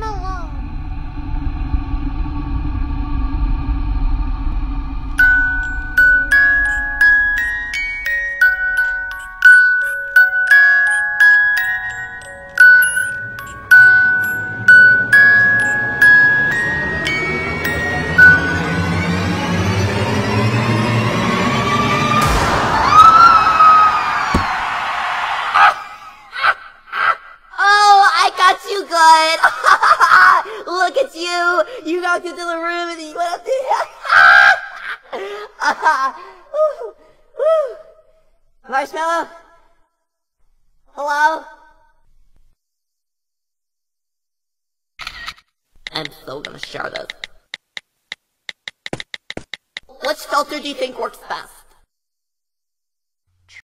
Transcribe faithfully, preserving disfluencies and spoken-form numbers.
him alone. You good. Look at you. You walked into the room and you went up there. Woo, woo. Marshmallow? Hello? I'm so gonna share this. Which filter do you think works best?